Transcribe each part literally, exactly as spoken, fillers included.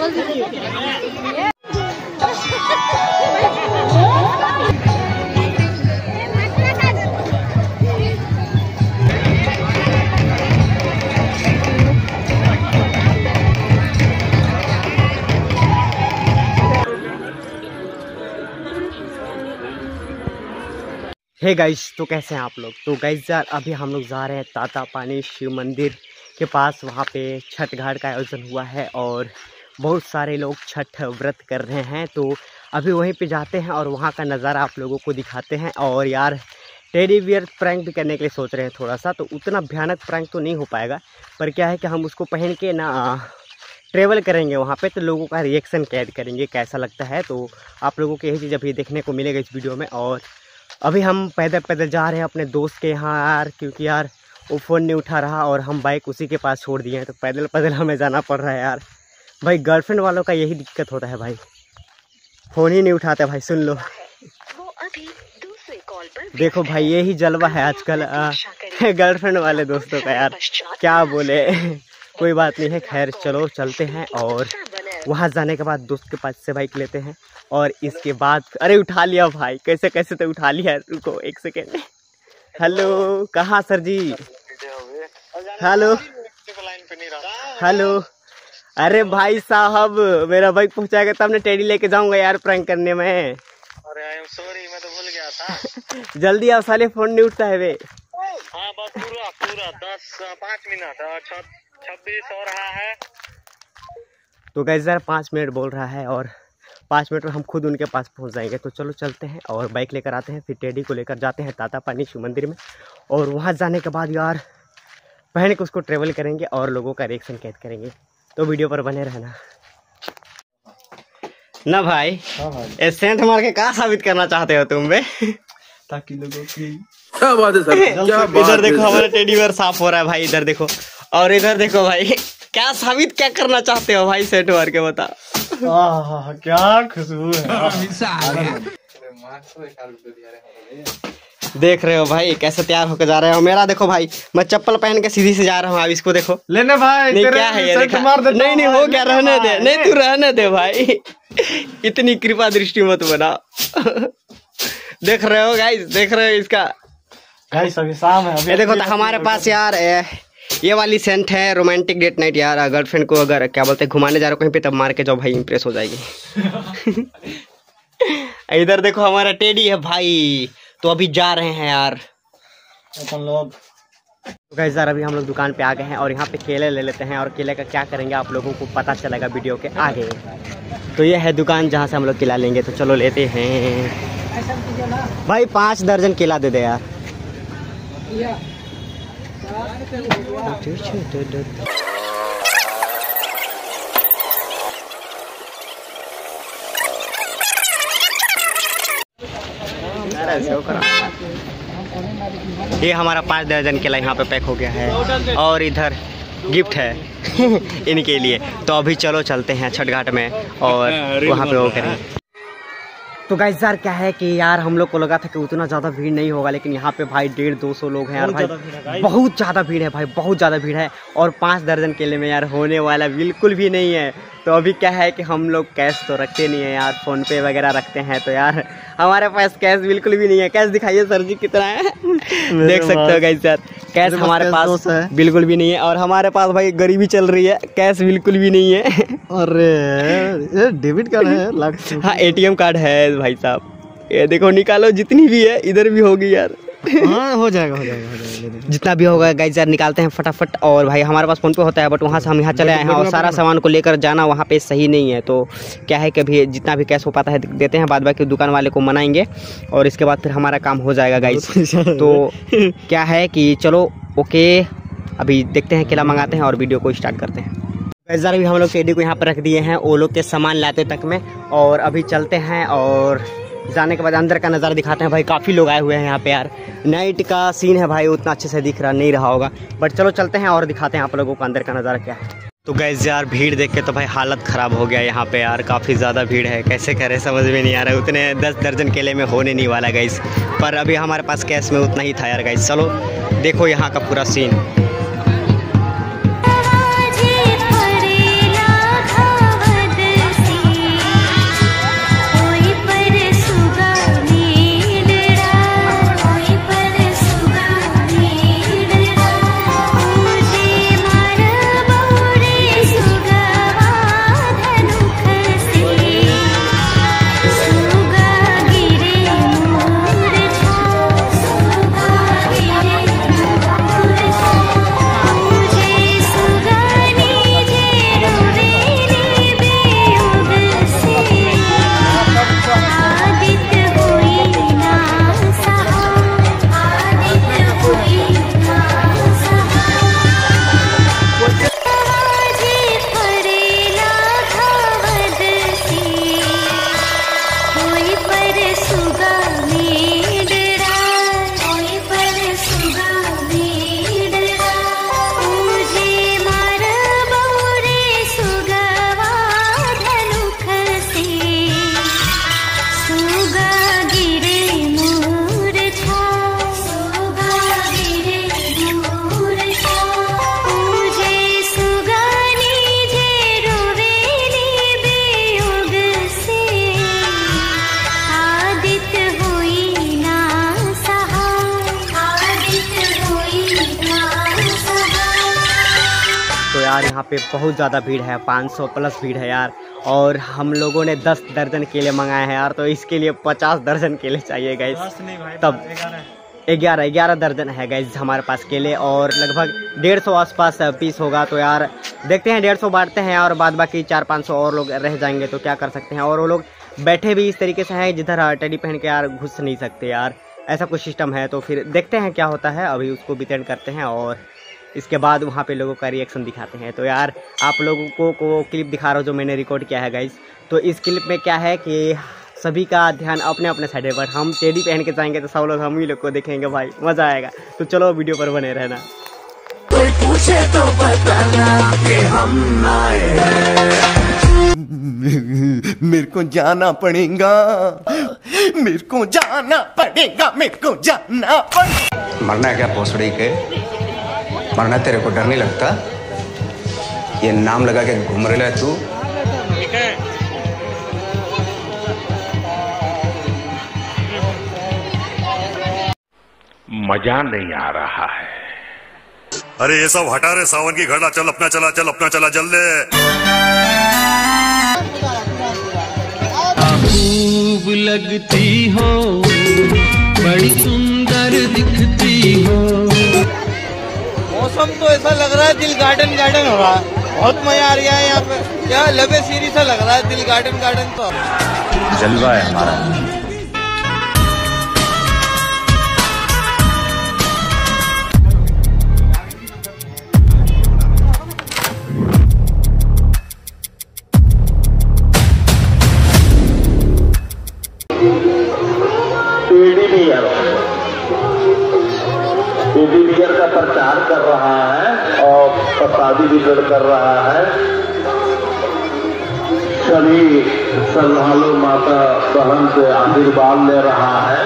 Hey guys, तो कैसे हैं आप लोग। तो गाइस यार अभी हम लोग जा रहे हैं तातापानी शिव मंदिर के पास। वहाँ पे छठ घाट का आयोजन हुआ है और बहुत सारे लोग छठ व्रत कर रहे हैं। तो अभी वहीं पे जाते हैं और वहाँ का नज़ारा आप लोगों को दिखाते हैं। और यार टेडी बियर प्रैंक भी करने के लिए सोच रहे हैं थोड़ा सा। तो उतना भयानक प्रैंक तो नहीं हो पाएगा, पर क्या है कि हम उसको पहन के ना ट्रेवल करेंगे वहाँ पे, तो लोगों का रिएक्शन कैद करेंगे कैसा लगता है। तो आप लोगों को यही चीज़ अभी देखने को मिलेगा इस वीडियो में। और अभी हम पैदल पैदल जा रहे हैं अपने दोस्त के यहाँ यार, क्योंकि यार वो फ़ोन नहीं उठा रहा और हम बाइक उसी के पास छोड़ दिए हैं। तो पैदल पैदल हमें जाना पड़ रहा है यार। भाई गर्लफ्रेंड वालों का यही दिक्कत होता है भाई, फ़ोन ही नहीं उठाते भाई। सुन लो, वो अभी दूसरे कॉल पर देखो भाई यही जलवा है आजकल गर्लफ्रेंड वाले दोस्तों का यार, क्या बोले। कोई बात नहीं है, खैर चलो चलते हैं। और वहाँ जाने के बाद दोस्त के पास से बाइक लेते हैं और इसके बाद अरे उठा लिया भाई, कैसे कैसे तो उठा लिया। रुको एक सेकेंड। हेलो, कहाँ सर जी? Hello hello. अरे भाई साहब मेरा बाइक पहुँचाएगा तब मैं टेडी लेके जाऊँगा यार प्रैंक करने में। अरे आई एम सॉरी, मैं तो भूल गया था। जल्दी आओ, साले फ़ोन नहीं उठता है वे। हाँ बस पूरा पूरा दस पाँच मिनट छब्बीस हो रहा है। तो गाइस यार पाँच मिनट बोल रहा है और पाँच मिनट में हम खुद उनके पास पहुंच जाएंगे। तो चलो चलते हैं और बाइक लेकर आते हैं, फिर टेडी को लेकर जाते हैं तातापानी शिव मंदिर में। और वहां जाने के बाद यार पहन के उसको ट्रेवल करेंगे और लोगों का रिएक्शन कैद करेंगे। तो वीडियो पर बने रहना ना भाई। हाँ भाई, ए सेंट मार के क्या साबित करना चाहते हो तुम बे? ताकि लोगों की क्या बात है सर, क्या बात इधर देखो है हमारा टेडी बियर साफ हो रहा है भाई, इधर देखो। और इधर देखो भाई, क्या साबित क्या करना चाहते हो भाई सेंट मार के, बता। आह क्या खुशबू है। देख रहे हो भाई कैसे तैयार होकर जा रहे हो। मेरा देखो भाई, मैं चप्पल पहन के सीधी से जा रहा हूँ। अब इसको देखो लेने भाई, नहीं तेरे क्या है ये सेंट देखा? मार देता नहीं नहीं हूँ हो भाई, क्या, लेने रहने दे। भाई। नहीं तू रहने दे भाई, इतनी कृपा दृष्टि मत बना। देख रहे हो गाइस, देख रहे हो इसका। गाइस अभी शाम है, अभी ये देखो तो हमारे पास यार ए, ये वाली सेंट है रोमांटिक डेट नाइट यार। गर्लफ्रेंड को अगर क्या बोलते हैं घुमाने जा रहे हो कहीं पे, तब मार के जाओ भाई, इंप्रेस हो जाएगी। इधर देखो हमारा टेडी है भाई। तो अभी जा रहे हैं यार अपन लोग। तो गाइस यार अभी हम लोग दुकान पे आ गए हैं और यहाँ पे केले ले लेते हैं। और केले का क्या करेंगे आप लोगों को पता चलेगा वीडियो के आगे। तो ये है दुकान जहाँ से हम लोग केला लेंगे। तो चलो लेते हैं भाई, पाँच दर्जन केला दे दे यार। ये हमारा पाँच दर्जन केला यहाँ पे पैक हो गया है और इधर गिफ्ट है इनके लिए। तो अभी चलो चलते हैं छठ घाट में और वहाँ पे वो करेंगे। तो गाइस यार क्या है कि यार हम लोग को लगा था कि उतना ज़्यादा भीड़ नहीं होगा, लेकिन यहाँ पे भाई डेढ़ दो सौ लोग हैं यार भाई, बहुत ज़्यादा भीड़ है भाई, बहुत ज़्यादा भीड़ है। और पाँच दर्जन केले में यार होने वाला बिल्कुल भी नहीं है। तो अभी क्या है कि हम लोग कैश तो रखते नहीं है यार, फ़ोन पे वगैरह रखते हैं। तो यार हमारे पास कैश बिल्कुल भी नहीं है। कैश दिखाइए सर जी कितना है। देख सकते हो गाइस यार, कैश हमारे पास बिल्कुल भी नहीं है। और हमारे पास भाई गरीबी चल रही है, कैश बिल्कुल भी नहीं है। अरे डेबिट कार्ड है, हाँ एटीएम कार्ड है भाई साहब। ये देखो निकालो जितनी भी है, इधर भी होगी यार। हाँ हो जाएगा हो जाएगा हो जाएगा जितना भी होगा गाइस यार निकालते हैं फटाफट। और भाई हमारे पास फोन पे होता है, बट वहाँ से हम यहाँ चले आए हैं और सारा सामान को लेकर जाना वहाँ पे सही नहीं है। तो क्या है कि अभी जितना भी कैश हो पाता है देते हैं, बाद बाकी दुकान वाले को मनाएंगे और इसके बाद फिर हमारा काम हो जाएगा गाइस। तो क्या है कि चलो ओके, अभी देखते हैं केला मंगाते हैं और वीडियो को स्टार्ट करते हैं। गाइस यार अभी हम लोग टेडी को यहाँ पर रख दिए हैं, वो लोग के सामान लाते तक में। और अभी चलते हैं और जाने के बाद अंदर का नज़ारा दिखाते हैं। भाई काफ़ी लोग आए हुए हैं यहाँ पे यार, नाइट का सीन है भाई, उतना अच्छे से दिख रहा नहीं रहा होगा, बट चलो चलते हैं और दिखाते हैं आप लोगों को अंदर का नज़ारा क्या है। तो गाइस यार भीड़ देख के तो भाई हालत ख़राब हो गया यहाँ पे यार, काफ़ी ज़्यादा भीड़ है, कैसे करें समझ में नहीं आ रहा है। उतने दस दर्जन केले में होने नहीं वाला गाइस, पर अभी हमारे पास कैश में उतना ही था यार गाइस। चलो देखो यहाँ का पूरा सीन। यहाँ पे बहुत ज़्यादा भीड़ है, पाँच सौ प्लस भीड़ है यार। और हम लोगों ने दस दर्जन केले मंगाए हैं यार, तो इसके लिए पचास दर्जन केले चाहिए गाइस। तब ग्यारह ग्यारह दर्जन है गाइस हमारे पास केले, और लगभग डेढ़ सौ आसपास पीस होगा। तो यार देखते हैं, डेढ़ सौ बांटते हैं और बाद बाकी चार पाँच सौ और लोग रह जाएंगे तो क्या कर सकते हैं। और वो लोग बैठे भी इस तरीके से हैं जिधर टेडी पहन के यार घुस नहीं सकते यार, ऐसा कुछ सिस्टम है। तो फिर देखते हैं क्या होता है, अभी उसको वितरण करते हैं और इसके बाद वहाँ पे लोगों का रिएक्शन दिखाते हैं। तो यार आप लोगों को को क्लिप दिखा रहा हूँ जो मैंने रिकॉर्ड किया है गाइस। तो इस क्लिप में क्या है कि सभी का ध्यान अपने अपने साइड है, बट हम टेडी पहन के जाएंगे तो सब लोग हम ही लोग को देखेंगे भाई, मज़ा आएगा। तो चलो वीडियो पर बने रहना। कोई पूछे तो बताना कि हम आए हैं। मेरे को जाना पड़ेगा, मेरे को जाना पड़ेगा, मेरे को जाना पड़ेगा। मरना है क्या भोसड़ी के? मरना तेरे को डर नहीं लगता? ये नाम लगा के घूम रहा है तू। मजा नहीं आ रहा है। अरे ये सब हटा रे, सावन की घड़ा, चल अपना चला, चल अपना चला, जल ले। खूब लगती हो, बड़ी सुंदर दिखती हो। मौसम तो ऐसा लग रहा है दिल गार्डन गार्डन हो रहा है, बहुत मजा आ रहा है यहाँ पे। क्या लबे सीरी सा लग रहा है दिल गार्डन गार्डन। तो जलवा है हमारा। टेडी बियर का प्रचार कर रहा है और प्रसादी वितरण कर रहा है। सभी श्रद्धालु माता बहन से आशीर्वाद ले रहा है।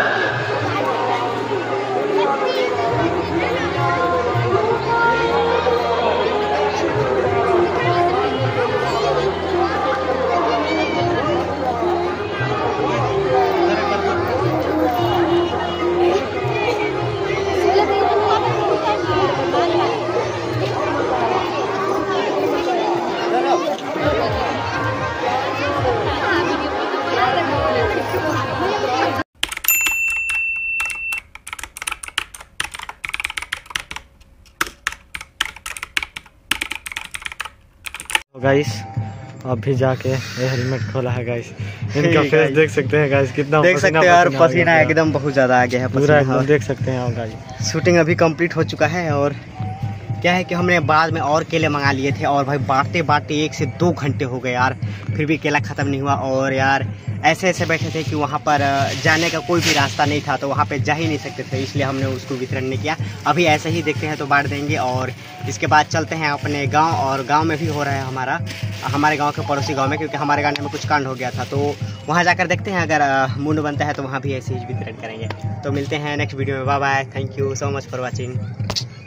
गाइस अभी जाके ये हेलमेट खोला है गाइस, इनका फेस देख सकते हैं गाइस, कितना देख सकते हैं यार, पसीना एकदम बहुत ज़्यादा आ गया है, पूरा एकदम देख सकते हैं गाइस। शूटिंग अभी कंप्लीट हो चुका है और क्या है कि हमने बाद में और केले मंगा लिए थे और भाई बांटते बांटते एक से दो घंटे हो गए यार, फिर भी केला ख़त्म नहीं हुआ। और यार ऐसे ऐसे बैठे थे कि वहाँ पर जाने का कोई भी रास्ता नहीं था, तो वहाँ पे जा ही नहीं सकते थे, इसलिए हमने उसको वितरण नहीं किया। अभी ऐसे ही देखते हैं तो बांट देंगे और इसके बाद चलते हैं अपने गांव। और गांव में भी हो रहा है हमारा, हमारे गांव के पड़ोसी गांव में, क्योंकि हमारे गांव में कुछ कांड हो गया था, तो वहाँ जाकर देखते हैं, अगर मूड बनता है तो वहाँ भी ऐसे ही वितरण करेंगे। तो मिलते हैं नेक्स्ट वीडियो में, bye bye, thank you so much for watching.